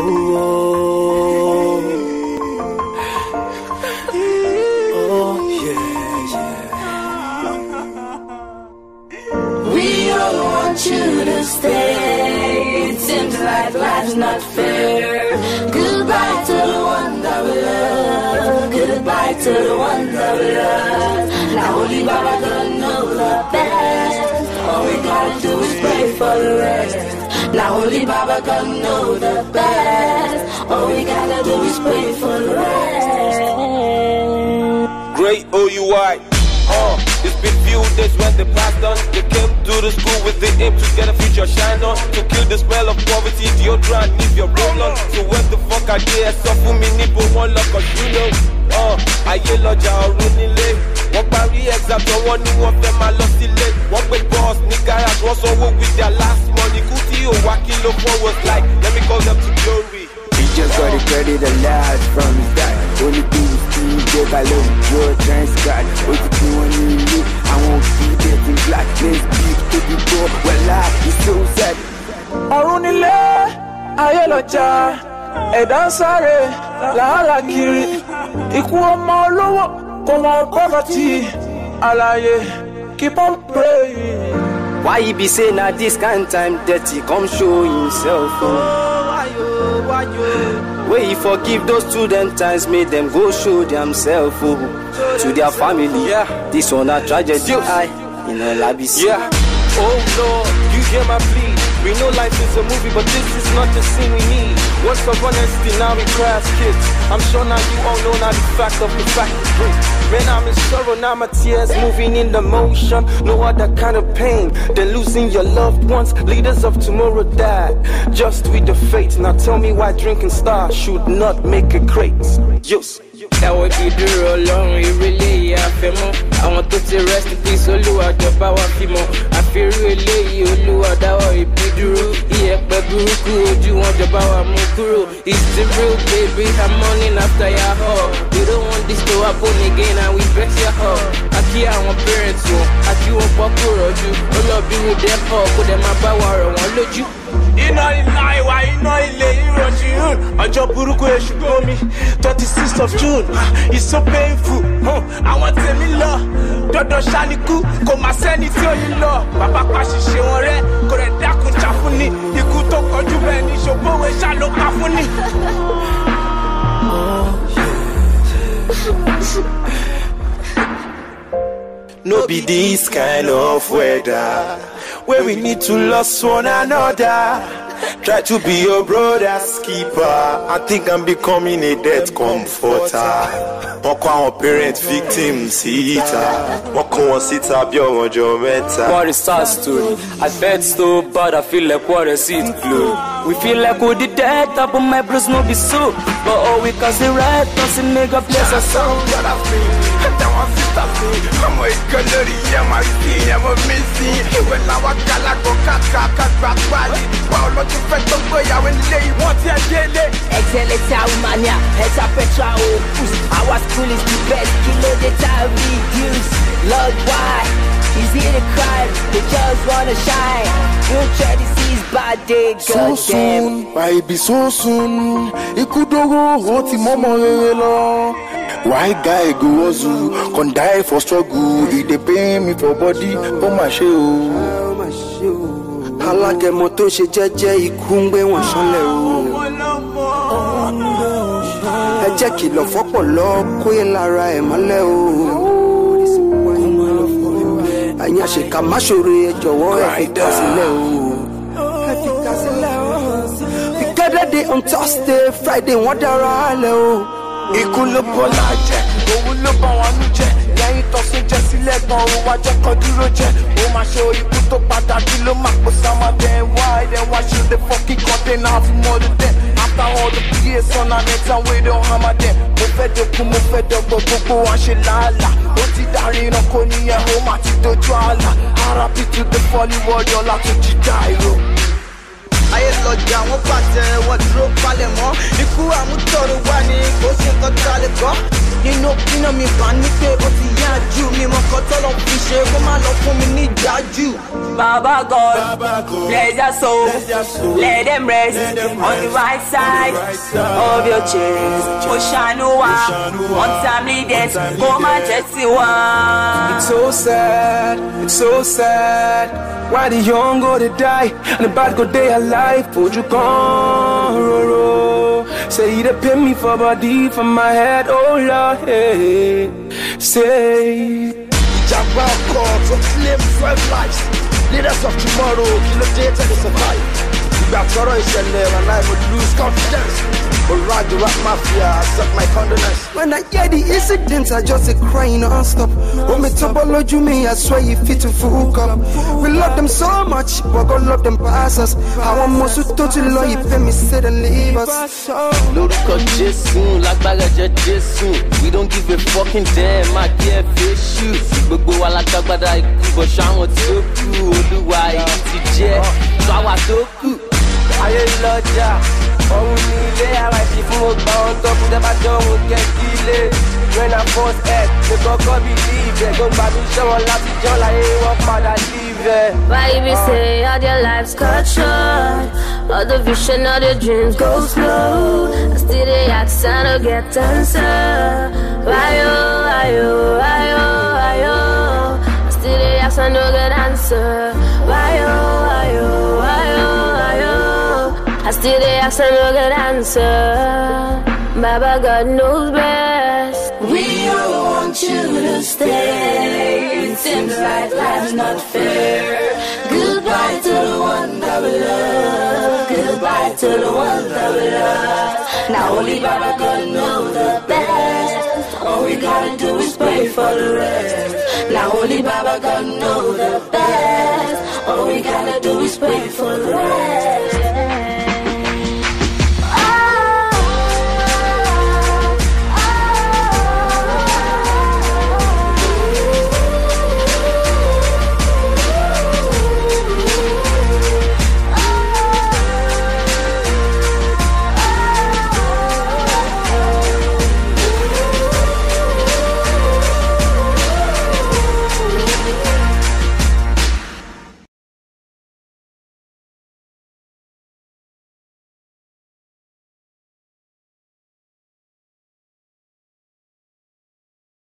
We all want you to stay. It seems like life's not fair. Goodbye to the one that we love. Goodbye to the one that we love. Now only Baba gonna know the best. All we gotta do is pray for the rest. Now only Baba gonna know the best. All we gotta do is pray for the rest. Great OUI. It's been few days when they passed on. They came to the school with the aim to get a future shine on. To kill the smell of poverty, deodorant, leave your roll on. So when the fuck I dare suffer me nipple one luck or you know. Aye loja ọ̀run nílé. Wọ́n parí exam tó wọ́n ní wọ́n fẹ́ máa lọ sílé. Wọ́n gbé boss ní garage, wọ́n sanwó with their last money. Kú tí ò wá kí ló fọ́ was like, let me call them to glory. He just got the credit allowed from his dad. Only thing is Steve gave a little word transcribed. What you doing in me? I won't see that in black. Let's speak to the door. Well, life is so sad. Arunile, ayeloja, edansare, la kiri. Iku ọmọ olówó, komo poverty. Alaye, keep on praying. Why you be saying at this kind of time dirty? Come show himself. Where he forgive those student times, made them go show themselves to their family. Yeah. This one a tragedy. In a labis. Yeah. Oh Lord, you hear my plea. We know life is a movie, but this is not the scene we need. What's for honesty, now we cry as kids. I'm sure now you all know now the fact of the fact is real. Man, I'm in sorrow, now my tears moving in the motion. No other kind of pain than losing your loved ones. Leaders of tomorrow died, just with the fate. Now tell me why drinking stars should not make a great. Yes. That would be the real long, it really affemo. I want to say rest in peace, Oluwa Joba wa fimo. I feel really, Oluwa dawa ibiduru. Yeah, baburuku, oju wan Joba wa mukuru. It's the real baby, I'm morning after your hug. We don't want this to happen again, and we vex your hug. I care our parents, I keep on Pakuro, all of you with them hug, put them up our one load you. Iná ilá ìwà iná ilé ìrọ̀jì June. Ọjọ́ burúkú èṣù gbómi 36th of June. It's so painful. Àwọn tèmi lọ. Dọ́dọ̀ ṣáníkú. Kò má sẹ́ni tí ò ní lọ. Bàbá pa ṣìṣe wọn rẹ́. Kò rẹ̀ dákun jà fún ni. Ikú tó kọjú bẹ́ẹ̀ ni ṣògbówó ṣá ló pa fún ni. No be this kind of weather where we need to love one another. Try to be your brother's keeper. I think I'm becoming a death comforter. Wọ́n kọ́ àwọn parent victims síta. Wọ́n kọ́ wọn síta bí ọ̀wọ́n jọ mẹ́ta. What is our story? I felt so bad, I feel like what a seed glue. We feel like we did that, but my bros no be so. But all we can say right, doesn't make a place a sound. I'm a colori, I'm a king, I'm a missing. When I was Galago, cat, Bali. Wow, not to fetch the boy, I will lay one day. Excellent mania, heads up Petra. Our school is the best, kilo the time reduce. Lord, why? Is it a crime? They just wanna shine. You try to see his bad day, so soon, baby, so soon. It could go hot in Mama. Why guy go ozu, can die for struggle. He dey pay me for body, for my show. Alágẹmọ tó ṣe jẹ́jẹ́ ikú ń gbé wọn ṣánlẹ̀ o. Ẹ jẹ́ kìlọ̀ fọ́pọ̀lọ́ kó yẹ lára ẹ̀ mọ́lẹ̀ o. Ẹ̀yin àṣekà má ṣòro ẹ jọ̀wọ́ ẹ fi kà sílẹ̀ o. We gathered day on Thursday, Friday wọ́n dára alẹ́ o. Ikú ló bọ́lá jẹ́, òun ló bá wọn nú jẹ́. Lẹ́yìn tọ́sí jẹ́ sílẹ̀ gan, òun wá jẹ́ kan dúró jẹ́. Ó máa ṣe ikú tó padà kí ló máa pọ̀ sáma then why should the fucking contain half more than that? After all the years on our necks and we don't hammer them. Mo fẹ́ dọ̀kun, mo fẹ́ dọ̀gbọ̀, gbogbo wa ṣe làálàá. Ó ti darí iná kò níyẹn, ó máa ti dojú àlà. RIP to the fallen warrior láti jí Dairo. Ayé lọ́jà wọ́n pàṣẹ wọ́n dúró palẹ̀ mọ́. Ikú kú àmútọ̀rọ̀ wá ní kò sí nǹkan tá a lè kọ́. Inú mi bá ní pé ó ti yá jù mi mọ̀ kọ́ tọ́lọ̀ fi ṣe kó má lọ fún mi ní ìdájú. Baba God, bless their soul, let them rest on the right side of your chest. Oshanuwa, untimely death, go majesty one. It's so sad, it's so sad. Why the young go to die and the bad go day alive? Would you come? Say they pay me for body, for my head, oh Lord, hey. Say Jabba call to claim 12 lives. Leaders of tomorrow, kill the data to survive. You got sorrow and I would lose confidence. But ride the rap mafia, accept my condolence. when I hear the incidents, I just crying non-stop. When me topology me, I swear you fit to full up. We love them so much, but God love them past us. How I'm most totally love you, pay me sit and leave us. Lórúkọ Jésù, lágbára jẹ́ Jésù. We don't give a fucking damn, my dear Fésù. Gbogbo wa lágbàgbàdà ikú, bọ̀ ṣáwọn tí ó kú. Olúwa èyí ti jẹ́, káwa tó kù. Ayé lọ́jà, òun ní ilé ara ìdí fún ọgbà ohun tó kú tẹ́ bá jọ òun kẹ́kí ilé. When I first heard, they kọ́kọ́ believe it. Gbogbo àbí iṣẹ́ wọn láti jọ́ láyé wọn padà leave it. Why you be say all your life's cut short? All the vision, all the dreams go slow. I still they ask and I get answer. Why yo? I still they ask and no get answer. Why yo? I still they ask and no get answer. Baba God knows best. We all want you to stay. It seems like life's not fair. Goodbye to the one that we love. Goodbye to the one that we love. Now only Baba God knows the best. All we gotta do is pray for the rest. Now only Baba God knows the best. All we gotta do is pray for the rest.